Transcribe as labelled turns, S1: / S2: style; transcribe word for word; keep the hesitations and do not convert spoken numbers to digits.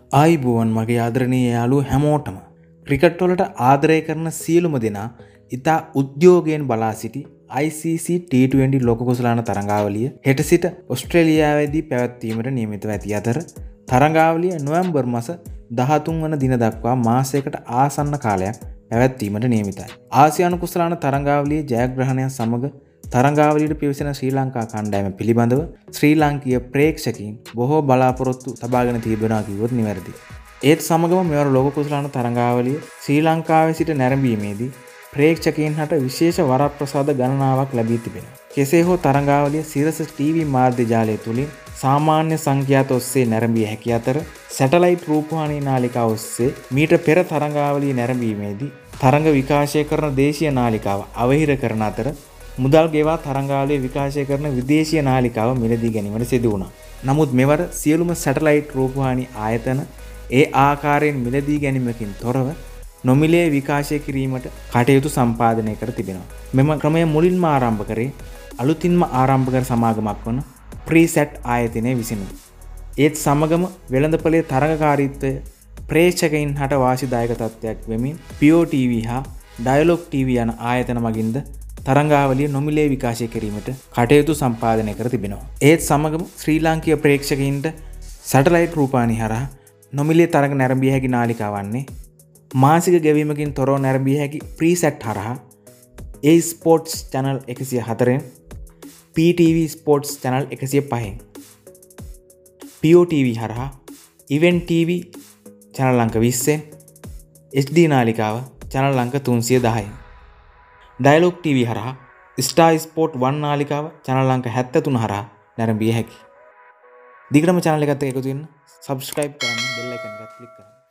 S1: ආයිබෝවන් මගේ ආදරණීය යාළුවෝ හැමෝටම ක්‍රිකට් වලට ආදරය කරන සියලුම දෙනා ඉතා උද්‍යෝගයෙන් බලා සිටි I C C T twenty ලෝක කුසලාන තරඟාවලිය හෙට සිට ඕස්ට්‍රේලියාවේදී පැවැත්වීමට නියමිතව ඇති අතර තරඟාවලිය නොවැම්බර් මාස දහතුන් වන දින දක්වා මාසයකට ආසන්න කාලයක් පැවැත්වීමට නියමිතයි. ආසියානු කුසලාන තරඟාවලියේ ජයග්‍රහණය සමග තරඟාවලියට පිවිසෙන ශ්‍රී ලංකා කණ්ඩායම පිළිබඳව ශ්‍රී ලාංකීය ප්‍රේක්ෂකයින් බොහෝ බලාපොරොත්තු තබාගෙන තිබෙනවා කිව්වොත් නිවැරදි. ඒත් සමගම මෙවර ලෝක කුසලාන තරඟාවලිය ශ්‍රී ලංකාවේ සිට නැරඹීමේදී ප්‍රේක්ෂකයින් හට විශේෂ වරප්‍රසාද ගණනාවක් ලැබී තිබෙනවා. කෙසේ හෝ තරඟාවලිය සිරස ටීවී මාධ්‍ය ජාලය තුලින් සාමාන්‍ය සංඛ්‍යාත ඔස්සේ නැරඹිය හැකි අතර සැටලයිට් රූපවාහිනී නාලිකා ඔස්සේ මීට පෙර තරඟාවලිය නැරඹීමේදී තරඟ විකාශය කරන දේශීය නාලිකාව අවහිර කරන අතර මුදල් ගෙවා තරඟාවලිය විකාශය කරන විදේශීය නාලිකාව මිලදී ගැනීමට සිදු වුණා. නමුත් මෙවර සියලුම සැටලයිට් රූපවාහිනී ආයතන ඒ ආකාරයෙන් මිලදී ගැනීමකින් තොරව නොමිලේ විකාශය කිරීමට කටයුතු සම්පාදනය කර තිබෙනවා. මෙම ක්‍රමය මුලින්ම ආරම්භ කරේ අලුතින්ම ආරම්භ කර සමාගමක් වන ප්‍රීසෙට් ආයතනය විසිනුයි. ඒත් සමගම වෙළඳපොලේ තරඟකාරීත්වය ප්‍රේක්ෂකයින් හට වාසිදායක තත්ත්වයක් වෙමින් පියෝ ටීවී හා ඩයලොග් ටීවී යන ආයතන මගින්ද තරඟාවලිය නොමිලේ විකාශය කිරීමට කටයුතු සම්පාදනය කර තිබෙනවා. ඒත් සමගම ශ්‍රී ලාංකීය ප්‍රේක්ෂකයින්ට සැටලයිට් රූපවාහිනී හරහා නොමිලේ තරඟ නැරඹිය හැකි නාලිකා වන්නේ මාසික ගෙවීමකින් තොරව නැරඹිය හැකි ප්‍රීසෙට් හරහා A ස්පෝර්ට්ස් channel එකසිය හතරෙන් P T V sports channel එකසිය පහෙන් පියෝ ටීවී හරහා ඉවෙන්ට් ටීවී channel අංක විස්සෙන් H D නාලිකාව channel අංක තුන්සිය දහයෙන් ඩයලොග් ටීවී හරහා ස්ටාර් ස්පෝර්ට් වන් නාලිකාව channel අංක හැත්තෑ තුන හරහා නැරඹිය හැකියි. දිගටම channel එකත් එක්ක එකතු වෙන්න subscribe කරන්න bell icon එකත් click කරන්න.